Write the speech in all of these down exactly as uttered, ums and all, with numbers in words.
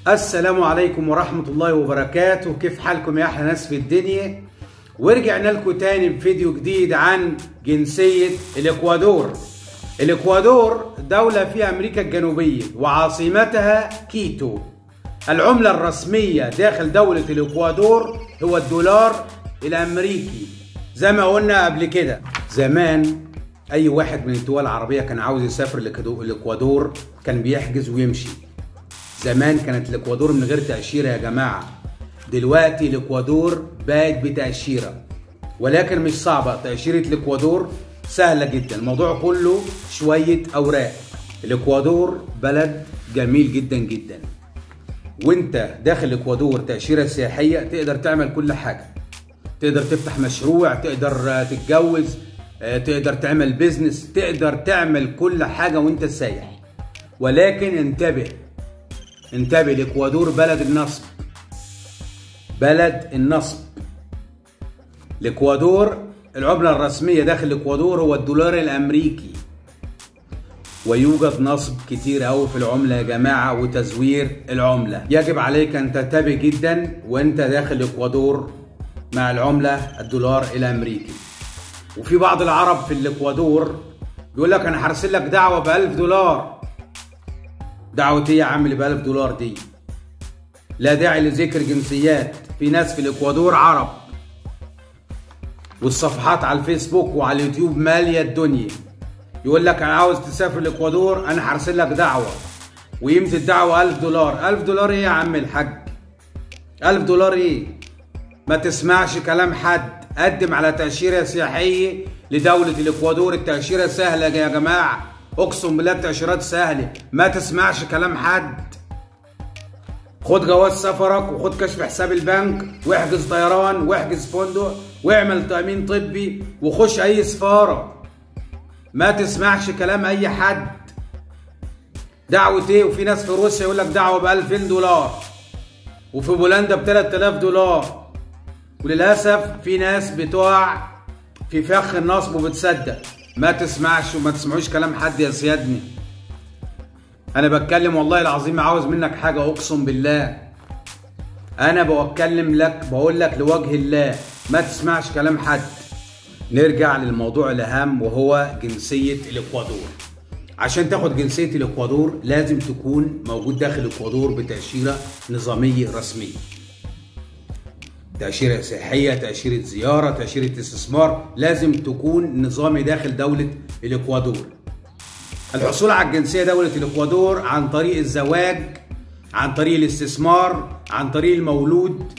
السلام عليكم ورحمة الله وبركاته. كيف حالكم يا أحلى ناس في الدنيا؟ ورجعنا لكم تاني بفيديو جديد عن جنسية الإكوادور. الإكوادور دولة في أمريكا الجنوبية وعاصمتها كيتو. العملة الرسمية داخل دولة الإكوادور هو الدولار الأمريكي. زي ما قلنا قبل كده، زمان أي واحد من الدول العربية كان عاوز يسافر الإكوادور كان بيحجز ويمشي. زمان كانت الإكوادور من غير تأشيرة يا جماعة. دلوقتي الإكوادور بقت بتأشيرة، ولكن مش صعبة. تأشيرة الإكوادور سهلة جدا، الموضوع كله شوية أوراق. الإكوادور بلد جميل جدا جدا، وانت داخل الإكوادور تأشيرة سياحية تقدر تعمل كل حاجة. تقدر تفتح مشروع، تقدر تتجوز، تقدر تعمل بيزنس، تقدر تعمل كل حاجة وانت سايح. ولكن انتبه انتبه الإكوادور بلد النصب، بلد النصب. الإكوادور العملة الرسمية داخل الإكوادور هو الدولار الأمريكي، ويوجد نصب كتير قوي في العملة يا جماعة وتزوير العملة. يجب عليك أن تنتبه جدا وأنت داخل الإكوادور مع العملة الدولار الأمريكي. وفي بعض العرب في الإكوادور يقول لك أنا هرسل لك دعوة بألف دولار. دعوة إيه يا عم اللي بألف دولار دي؟ لا داعي لذكر جنسيات. في ناس في الإكوادور عرب، والصفحات على الفيسبوك وعلى اليوتيوب مالية الدنيا. يقول لك أنا عاوز تسافر الإكوادور، أنا هرسل لك دعوة، وقيمة الدعوة ألف دولار. ألف دولار إيه يا عم الحاج؟ ألف دولار إيه؟ ما تسمعش كلام حد. قدم على تأشيرة سياحية لدولة الإكوادور. التأشيرة سهلة يا جماعة، أقسم بالله التأشيرات سهلة. ما تسمعش كلام حد. خد جواز سفرك وخد كشف حساب البنك واحجز طيران واحجز فندق واعمل تأمين طبي وخش أي سفارة. ما تسمعش كلام أي حد. دعوة إيه؟ وفي ناس في روسيا يقول لك دعوة بألفين دولار، وفي بولندا بتلات آلاف دولار. وللأسف في ناس بتقع في فخ النصب وبتصدق. ما تسمعش وما تسمعوش كلام حد يا سيادني. أنا بتكلم والله العظيم عاوز منك حاجة، أقسم بالله. أنا بتكلم لك بقول لك لوجه الله، ما تسمعش كلام حد. نرجع للموضوع الأهم وهو جنسية الإكوادور. عشان تاخد جنسية الإكوادور لازم تكون موجود داخل الإكوادور بتأشيرة نظامية رسمية. تأشيرة سياحية، تأشيرة زيارة، تأشيرة استثمار، لازم تكون نظامي داخل دولة الإكوادور. الحصول على الجنسية دولة الإكوادور عن طريق الزواج، عن طريق الاستثمار، عن طريق المولود.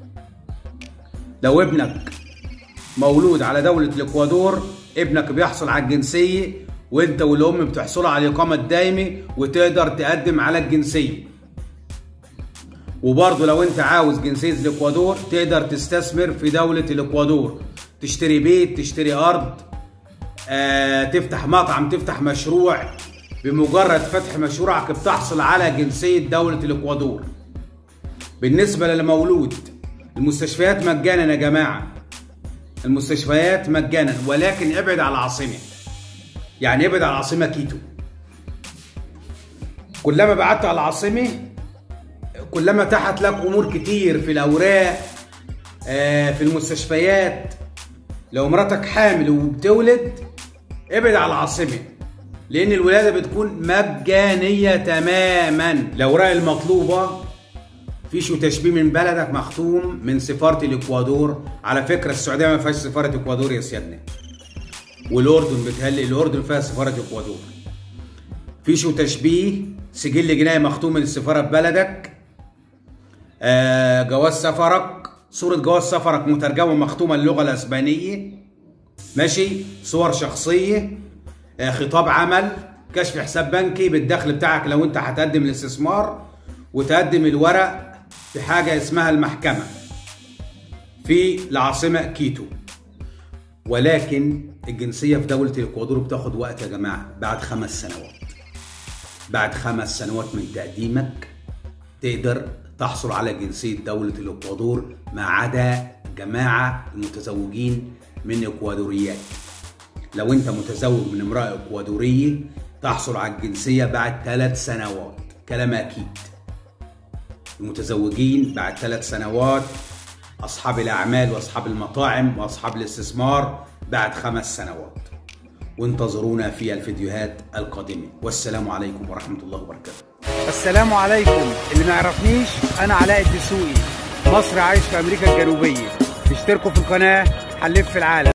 لو ابنك مولود على دولة الإكوادور ابنك بيحصل على الجنسية، وانت والأم بتحصلوا على الإقامة الدائمة وتقدر تقدم على الجنسية. وبرضه لو انت عاوز جنسية الإكوادور تقدر تستثمر في دولة الإكوادور، تشتري بيت، تشتري أرض، آه، تفتح مطعم، تفتح مشروع. بمجرد فتح مشروعك بتحصل على جنسية دولة الإكوادور. بالنسبة للمولود، المستشفيات مجانا يا جماعة، المستشفيات مجانا، ولكن ابعد على العاصمة. يعني ابعد على العاصمة كيتو. كلما بعدت على العاصمة كلما تحت لك امور كتير في الاوراق، آه، في المستشفيات. لو مراتك حامل وبتولد ابعد على العاصمه، لان الولاده بتكون مجانيه تماما. الاوراق المطلوبه فيش وتشبيه من بلدك مختوم من سفاره الاكوادور. على فكره السعوديه ما فيهاش سفاره اكوادور يا سيادنا، والاردن بتهيألي الاردن فيها سفاره اكوادور. فيش وتشبيه، سجل جنائي مختوم من السفاره ببلدك، آه، جواز سفرك، صورة جواز سفرك مترجمة مختومة اللغة الأسبانية، ماشي، صور شخصية، آه، خطاب عمل، كشف حساب بنكي بالدخل بتاعك لو أنت هتقدم الاستثمار، وتقدم الورق في حاجة اسمها المحكمة في العاصمة كيتو. ولكن الجنسية في دولة الإكوادور بتاخد وقت يا جماعة. بعد خمس سنوات بعد خمس سنوات من تقديمك تقدر تحصل على جنسية دولة الإكوادور، ما عدا جماعة المتزوجين من إكوادوريات. لو أنت متزوج من امرأة إكوادورية تحصل على الجنسية بعد ثلاث سنوات. كلام أكيد. المتزوجين بعد ثلاث سنوات، أصحاب الأعمال وأصحاب المطاعم وأصحاب الاستثمار بعد خمس سنوات. وانتظرونا في الفيديوهات القادمة، والسلام عليكم ورحمة الله وبركاته. السلام عليكم. اللي ما يعرفنيش، أنا علاء الدسوقي، مصري عايش في أمريكا الجنوبية. اشتركوا في القناة، هنلف في العالم.